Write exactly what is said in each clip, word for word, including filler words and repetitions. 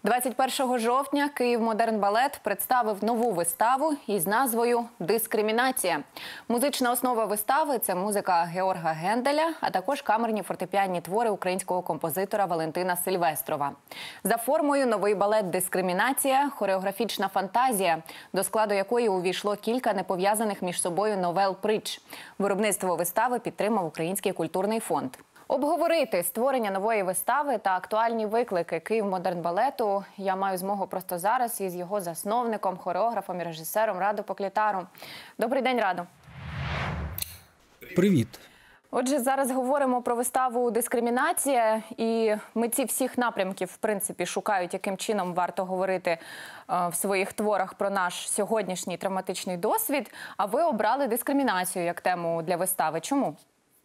двадцять першого жовтня «Київмодернбалет» представив нову виставу із назвою «Дискримінація». Музична основа вистави – це музика Георга Генделя, а також камерні фортепіанні твори українського композитора Валентина Сильвестрова. За формою новий балет «Дискримінація» – хореографічна фантазія, до складу якої увійшло кілька непов'язаних між собою новел-притч. Виробництво вистави підтримав Український культурний фонд. Обговорити створення нової вистави та актуальні виклики «Київмодернбалету» я маю змогу просто зараз із його засновником, хореографом і режисером Радо Поклітаром. Добрий день, Радо. Привіт. Отже, зараз говоримо про виставу «Дискримінація», і митці всіх напрямків, в принципі, шукають, яким чином варто говорити е, в своїх творах про наш сьогоднішній травматичний досвід. А ви обрали дискримінацію як тему для вистави. Чому?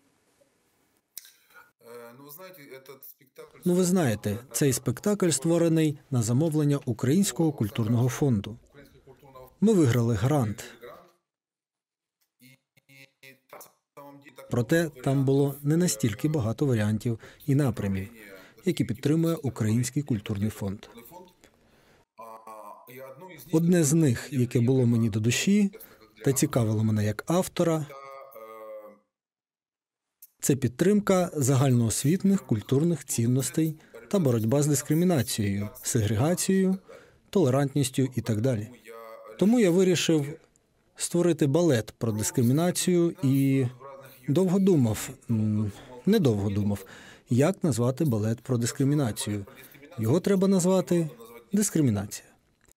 Ну, ви знаєте, цей спектакль створений на замовлення Українського культурного фонду. Ми виграли грант. Проте там було не настільки багато варіантів і напрямів, які підтримує Український культурний фонд. Одне з них, яке було мені до душі та цікавило мене як автора, це підтримка загальноосвітних культурних цінностей та боротьба з дискримінацією, сегрегацією, толерантністю і так далі. Тому я вирішив створити балет про дискримінацію і довго думав, недовго думав, як назвати балет про дискримінацію. Його треба назвати «Дискримінація».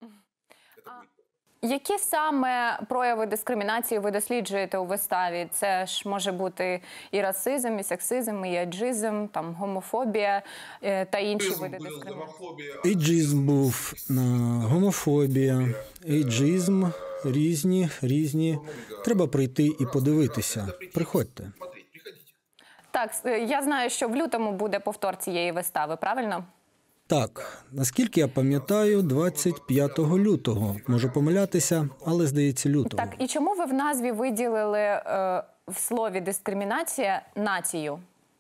Які саме прояви дискримінації ви досліджуєте у виставі? Це ж може бути і расизм, і сексизм, і еджизм, там, гомофобія та інші види дискримінації. Еджизм був, гомофобія, еджизм, різні, різні. Треба прийти і подивитися. Приходьте. Так, я знаю, що в лютому буде повтор цієї вистави, правильно? Так, наскільки я пам'ятаю, двадцять п'ятого лютого. Можу помилятися, але, здається, лютого. Так, і чому ви в назві виділили е, в слові «дискримінація» націю?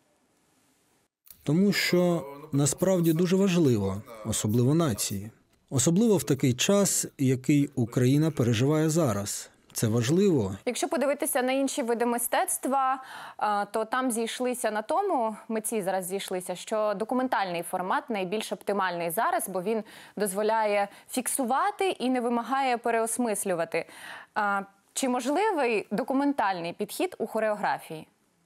Тому що насправді дуже важливо, особливо нації. Особливо в такий час, який Україна переживає зараз. Це важливо. Якщо подивитися на інші види мистецтва, то там зійшлися на тому, митці зараз зійшлися, що документальний формат найбільш оптимальний зараз, бо він дозволяє фіксувати і не вимагає переосмислювати. Чи можливий документальний підхід у хореографії?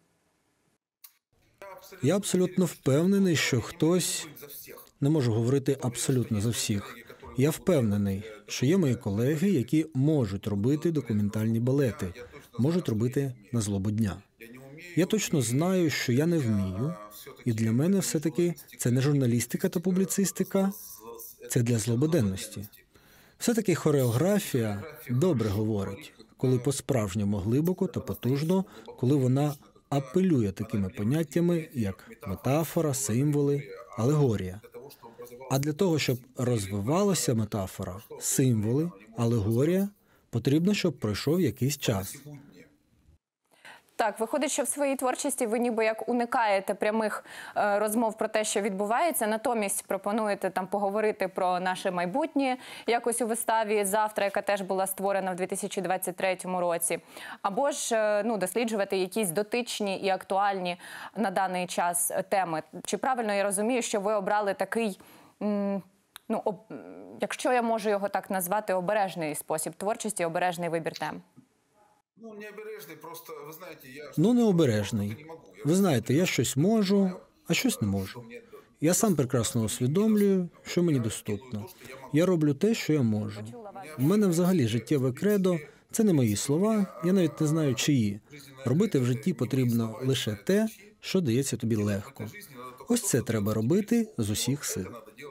Я абсолютно впевнений, що хтось, не можу говорити абсолютно за всіх, я впевнений, що є мої колеги, які можуть робити документальні балети, можуть робити на злобу дня. Я точно знаю, що я не вмію, і для мене все-таки це не журналістика та публіцистика, це для злободенності. Все-таки хореографія добре говорить, коли по-справжньому глибоко та потужно, коли вона апелює такими поняттями, як метафора, символи, алегорія. А для того, щоб розвивалася метафора, символи, алегорія, потрібно, щоб пройшов якийсь час. Так, виходить, що в своїй творчості ви ніби як уникаєте прямих е, розмов про те, що відбувається, натомість пропонуєте там поговорити про наше майбутнє якось у виставі «Завтра», яка теж була створена в дві тисячі двадцять третьому році, або ж е, ну, досліджувати якісь дотичні і актуальні на даний час теми. Чи правильно я розумію, що ви обрали такий, м, ну, об, якщо я можу його так назвати, обережний спосіб творчості, обережний вибір тем? Ну, не обережний, просто, ви знаєте, я... Ну, не обережний. Ви знаєте, я щось можу, а щось не можу. Я сам прекрасно усвідомлюю, що мені доступно. Я роблю те, що я можу. У мене взагалі життєве кредо – це не мої слова, я навіть не знаю чиї. Робити в житті потрібно лише те, що дається тобі легко. Ось це треба робити з усіх сил.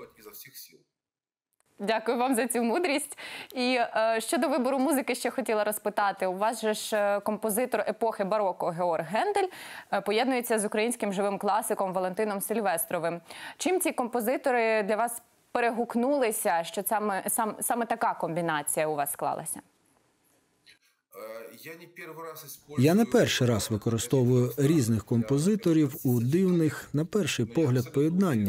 Дякую вам за цю мудрість. І е, щодо вибору музики ще хотіла розпитати. У вас же ж композитор епохи бароко Георг Гендель е, поєднується з українським живим класиком Валентином Сильвестровим. Чим ці композитори для вас перегукнулися, що саме, сам, саме така комбінація у вас склалася? Я не перший раз використовую різних композиторів у дивних, на перший погляд, поєднаннях.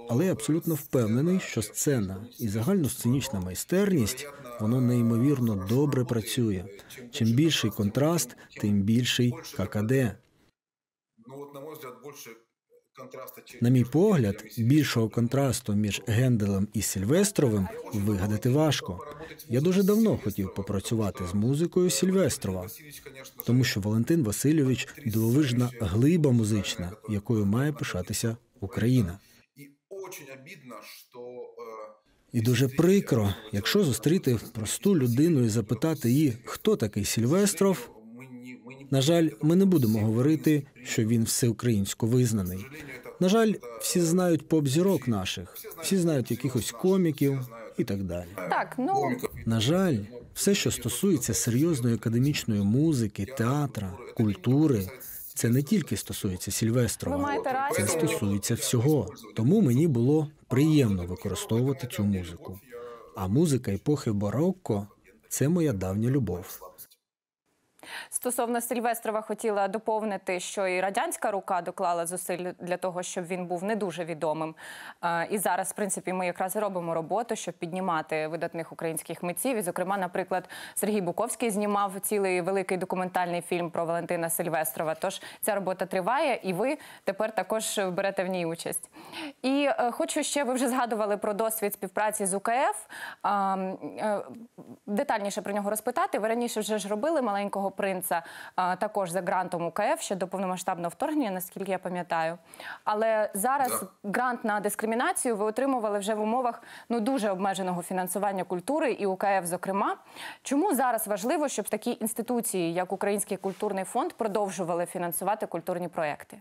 Але я абсолютно впевнений, що сцена і загальносценічна майстерність, воно неймовірно добре працює. Чим більший контраст, тим більший ККД. Ну вот, на мой взгляд, больше контраста, чем... На мій погляд, більшого контрасту між Генделем і Сільвестровим вигадати важко. Я дуже давно хотів попрацювати з музикою Сільвестрова, тому що Валентин Васильович – дивовижна глиба музична, якою має пишатися Україна. И очень обидно, что... э, І дуже прикро, якщо зустріти просту людину і запитати її, хто такий Сільвестров, мы не, мы не... на жаль, ми не будемо говорити, що він всеукраїнсько визнаний. На жаль, всі знають поп-зірок наших, всі знають якихось коміків і так далі. Так, ну На жаль, все, що стосується серйозної академічної музики, театра, культури, це не тільки стосується ви Сільвестрова, маєте це рацію. стосується всього. Тому мені було приємно використовувати цю музику. А музика епохи барокко – це моя давня любов. Стосовно Сільвестрова хотіла доповнити, що і радянська рука доклала зусиль для того, щоб він був не дуже відомим. Е, І зараз, в принципі, ми якраз і робимо роботу, щоб піднімати видатних українських митців. І, зокрема, наприклад, Сергій Буковський знімав цілий великий документальний фільм про Валентина Сільвестрова. Тож ця робота триває, і ви тепер також берете в ній участь. І е, хочу ще, ви вже згадували про досвід співпраці з УКФ. Е, е, детальніше про нього розпитати. Ви раніше вже ж робили «Маленького принца» а, також за грантом УКФ ще до повномасштабного вторгнення, наскільки я пам'ятаю. Але зараз грант на дискримінацію ви отримували вже в умовах ну, дуже обмеженого фінансування культури і УКФ, зокрема. Чому зараз важливо, щоб такі інституції, як Український культурний фонд, продовжували фінансувати культурні проекти?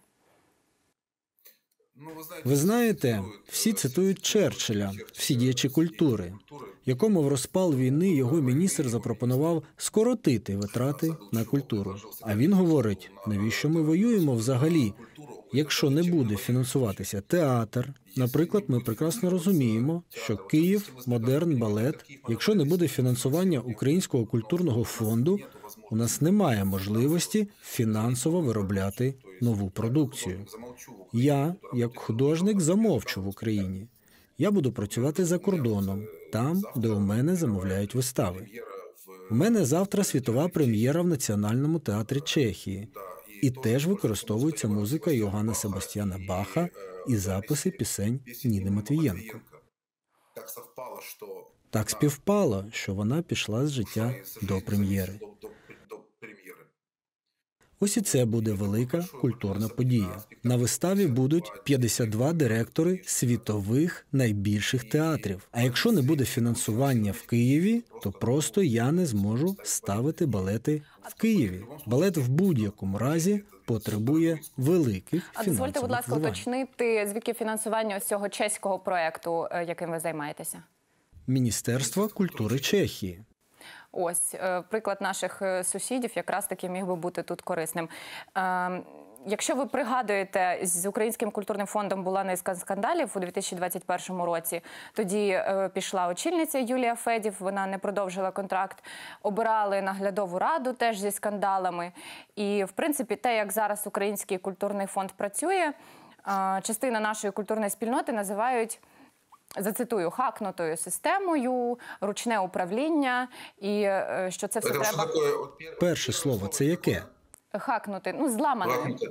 Ну, ви знаєте, Ви знаєте, всі цитують Черчилля, всі діячі культури, якому в розпал війни його міністр запропонував скоротити витрати на культуру. А він говорить, навіщо ми воюємо взагалі, якщо не буде фінансуватися театр. Наприклад, ми прекрасно розуміємо, що Київ, Модерн, Балет, якщо не буде фінансування Українського культурного фонду, у нас немає можливості фінансово виробляти нову продукцію. Я, як художник, замовчу в Україні. Я буду працювати за кордоном, там, де у мене замовляють вистави. У мене завтра світова прем'єра в Національному театрі Чехії. І теж використовується музика Йоганна Себастьяна Баха і записи пісень Ніни Матвієнко. Так совпало, що... Так співпало, що вона пішла з життя до прем'єри. До прем'єри. Ось і це буде велика культурна подія. На виставі будуть п'ятдесят два директори світових найбільших театрів. А якщо не буде фінансування в Києві, то просто я не зможу ставити балети в Києві. Балет в будь-якому разі потребує великих А фінансових дозвольте, будь ласка, вливань. уточнити, звідки фінансування ось цього чеського проєкту, е, яким ви займаєтеся? Міністерство культури Чехії. Ось, е, приклад наших е, сусідів якраз таки міг би бути тут корисним. Е, Якщо ви пригадуєте, з Українським культурним фондом була низка скандалів у дві тисячі двадцять першому році. Тоді е, пішла очільниця Юлія Федів, вона не продовжила контракт. Обирали наглядову раду теж зі скандалами. І, в принципі, те, як зараз Український культурний фонд працює, е, частина нашої культурної спільноти називають, зацитую, хакнутою системою, ручне управління, і е, що це все Це що треба таке? От перше- Перше слово – це яке? хакнути, ну, зламаною. Ладно.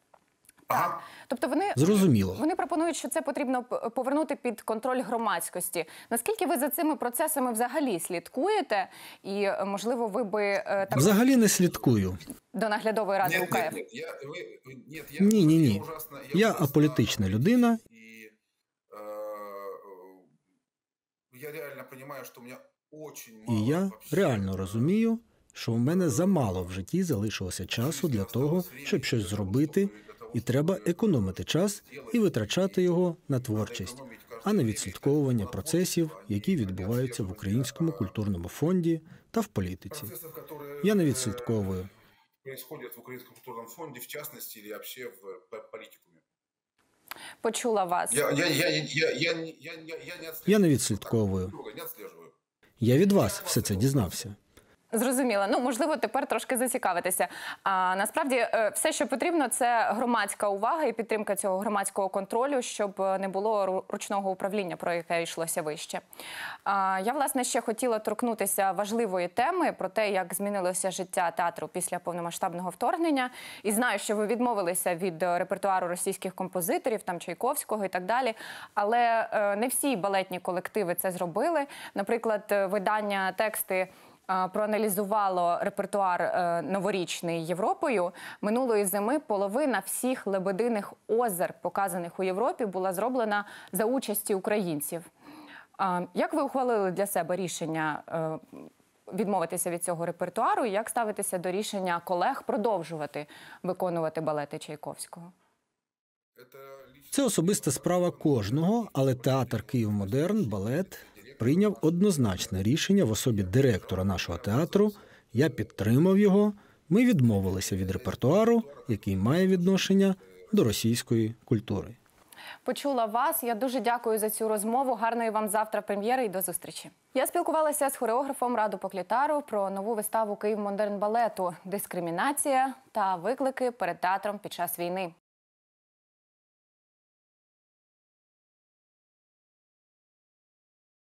Ага. Тобто вони, Зрозуміло. вони пропонують, що це потрібно п- повернути під контроль громадськості. Наскільки ви за цими процесами взагалі слідкуєте? І, е, можливо, ви би е, так Взагалі не слідкую. до наглядової ради Нет, УКФ? нет, нет, я, вы, вы- нет, я, Ні, ні, я ні. ужасно- Я ужасно- аполітична людина. И, э, я реально понимаю, что у меня очень мало І я вообще, реально э, розумію, що в мене замало в житті залишилося часу для того, щоб щось зробити, і треба економити час і витрачати його на творчість, а не відслідковування процесів, які відбуваються в Українському культурному фонді та в політиці. процессов, которые, Я не э, відслідковую. происходят в Украинском культурном фонде, в частности, или вообще в э, политикуме. Почула вас. Я, я, я, я, я, я, не- я, я, я не отслеживаю. Я не відслідковую. Не отслеживаю. Я від вас все це дізнався. Зрозуміло. Ну, можливо, тепер трошки зацікавитися. А насправді, е, все, що потрібно, це громадська увага і підтримка цього громадського контролю, щоб не було ру- ручного управління, про яке йшлося вище. А, я, власне, ще хотіла торкнутися важливої теми про те, як змінилося життя театру після повномасштабного вторгнення. І знаю, що ви відмовилися від е, репертуару російських композиторів, там Чайковського і так далі. Але е, не всі балетні колективи це зробили. Наприклад, е, видання «Тексти» а, проаналізувало репертуар е, новорічний Європою. Минулої зими половина всіх лебединих озер, показаних у Європі, була зроблена за участі українців. А, як ви ухвалили для себе рішення е, відмовитися від цього репертуару? І як ставитися до рішення колег продовжувати виконувати балети Чайковського? Це особиста справа кожного, але театр «Київмодерн», балет прийняв однозначне рішення в особі директора нашого театру. Я підтримав його. Ми відмовилися від репертуару, який має відношення до російської культури. Почула вас. Я дуже дякую за цю розмову. Гарної вам завтра прем'єри і до зустрічі. Я спілкувалася з хореографом Раду Поклітару про нову виставу «Київмодерн» балету «Дискримінація» та виклики перед театром під час війни.